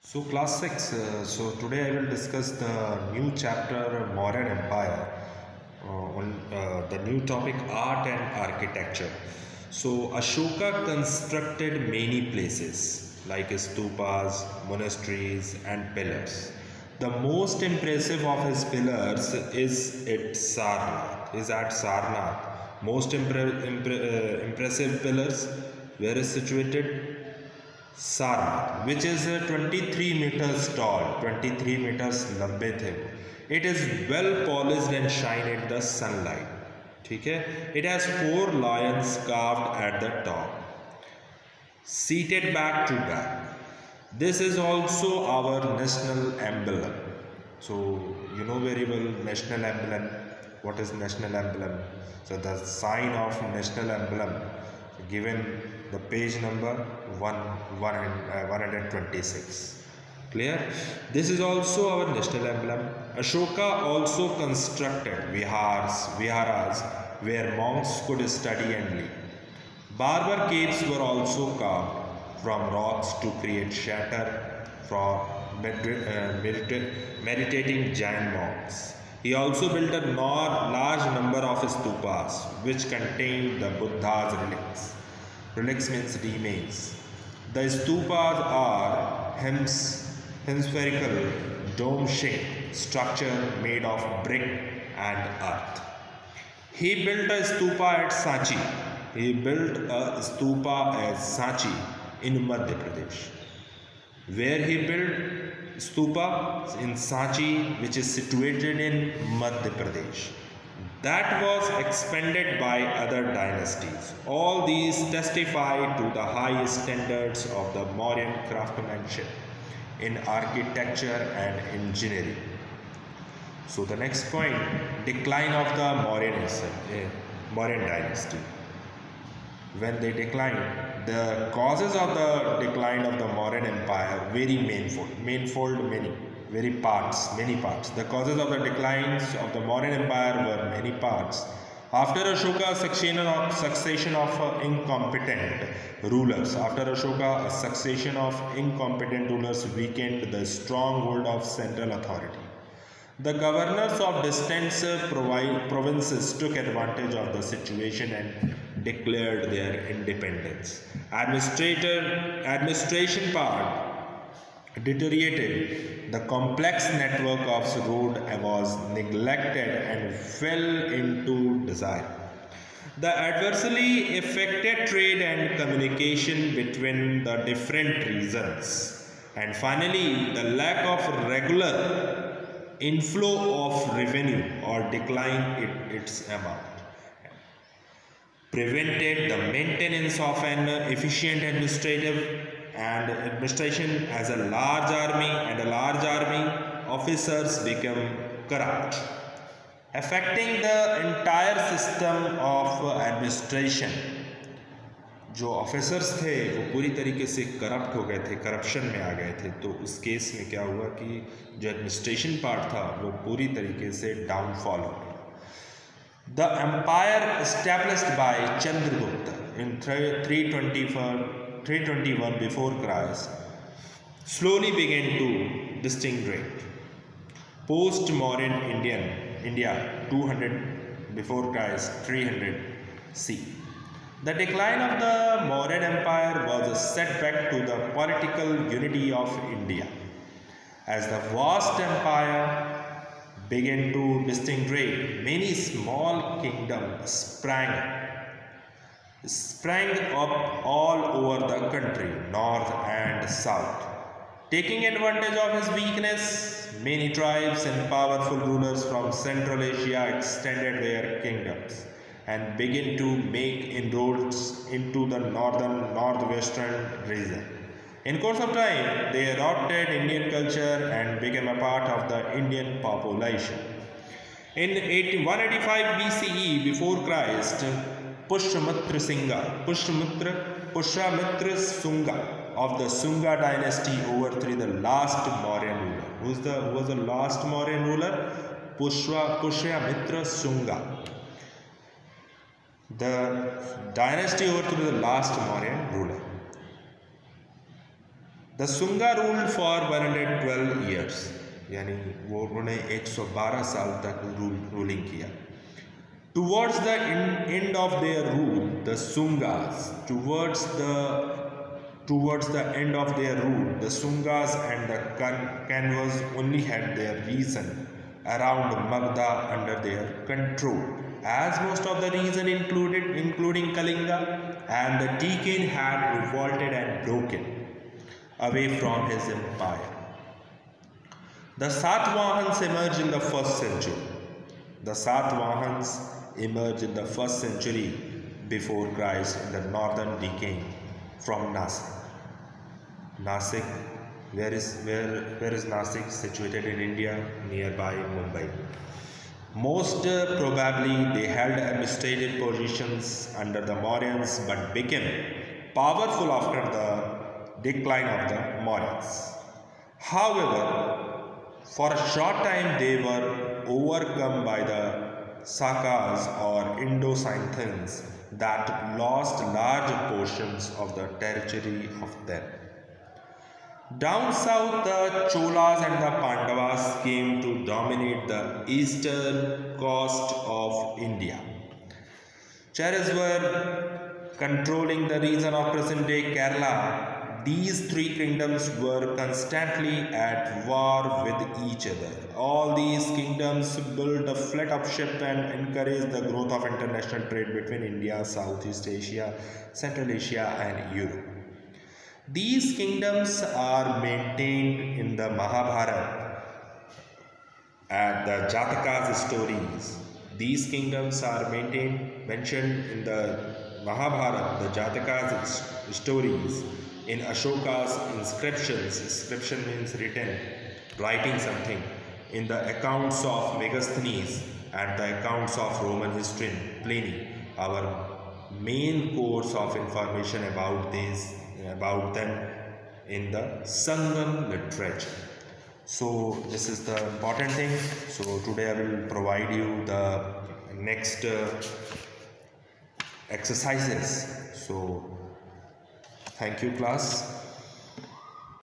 So class 6, so today I will discuss the new chapter Mauryan Empire on the new topic art and architecture. So Ashoka constructed many places like stupas, monasteries and pillars. The most impressive of his pillars is at Sarnath. Most impressive pillars where is situated Sarnath, which is 23 meters tall, 23 meters लंबे थे वो. It is well polished and shine in the sunlight. ठीक है. It has 4 lions carved at the top, seated back to back. This is also our national emblem. So you know very well national emblem. What is national emblem? So the sign of national emblem given the page number 126. Clear? This is also our national emblem. Ashoka also constructed viharas where monks could study and live. Barber caves were also carved from rocks to create shelter for meditating Jain monks. He also built a large number of stupas which contained the Buddha's relics. Relics means remains. The stupas are hemispherical dome-shaped structure made of brick and earth. He built a stupa at Sanchi. He built a stupa at Sanchi in Madhya Pradesh. Where he built stupa in Sanchi, which is situated in Madhya Pradesh. That was expanded by other dynasties. All these testify to the high standards of the Mauryan craftsmanship in architecture and engineering. So the next point, decline of the Mauryan dynasty. When they declined, the causes of the decline of the Mauryan Empire very many parts. The causes of the declines of the Mauryan Empire were many parts. After Ashoka's succession of incompetent rulers, a succession of incompetent rulers weakened the stronghold of central authority. The governors of distant provinces took advantage of the situation and declared their independence. Administration part deteriorated. The complex network of road was neglected and fell into disarray. The adversely affected trade and communication between the different regions. And finally, the lack of regular inflow of revenue or decline its amount prevented the maintenance of an efficient administration as a large army officers become corrupt, affecting the entire system of administration. जो officers थे वो पूरी तरीके से corrupt हो गए थे, corruption में आ गए थे. तो उस केस में क्या हुआ कि जो एडमिनिस्ट्रेशन पार्ट था वो पूरी तरीके से डाउनफॉल हो गया. The empire established by Chandragupta in 321 before Christ slowly began to disintegrate. Post Mauryan India 200 before Christ 300 C. The decline of the Mauryan Empire was a setback to the political unity of India. As the vast empire began to disintegrate, many small kingdoms sprang up all over the country, north and south. Taking advantage of his weakness, many tribes and powerful rulers from Central Asia extended their kingdoms and began to make inroads into the northwestern region. In course of time, they adopted Indian culture and became a part of the Indian population. In 185 BCE before Christ, Pushyamitra Sunga of the Sunga dynasty overthrew the last Mauryan ruler. Who was the last Mauryan ruler? Pushyamitra Sunga. The dynasty overthrew the last Mauryan ruler. The Sunga ruled for 112 years, यानी वो उन्होंने 112 साल तक ruling किया. Towards the end of their rule, the Sungas, towards the end of their rule, the Sungas and the Kanvas only had their reason around Magda under their control, as most of the region including Kalinga and the Deccan had revolted and broken away from his empire. The Satvahans emerged in the 1st century. The Satvahans emerged in the 1st century before Christ in the northern Deccan from Nasik. Nasik, where is Nasik? Situated in India, nearby Mumbai. Most probably they held administrative positions under the Mauryans but became powerful after the decline of the Mauryans. However, for a short time they were overcome by the Sakas or Indo-Scythians that lost large portions of the territory of them. Down south, the Cholas and the Pandavas came to dominate the eastern coast of India. Cheras were controlling the region of present-day Kerala. These three kingdoms were constantly at war with each other. All these kingdoms built a flat-up ship and encouraged the growth of international trade between India, Southeast Asia, Central Asia and Europe. These kingdoms are maintained in the Mahabharata and the Jatakas stories. These kingdoms are mentioned in the Mahabharata, the Jatakas stories, in Ashoka's inscriptions. Inscription means writing something. In the accounts of Megasthenes and the accounts of Roman history, Pliny, our main course of information about them in the Sangam literature. So this is the important thing. So today I will provide you the next exercises. So thank you class.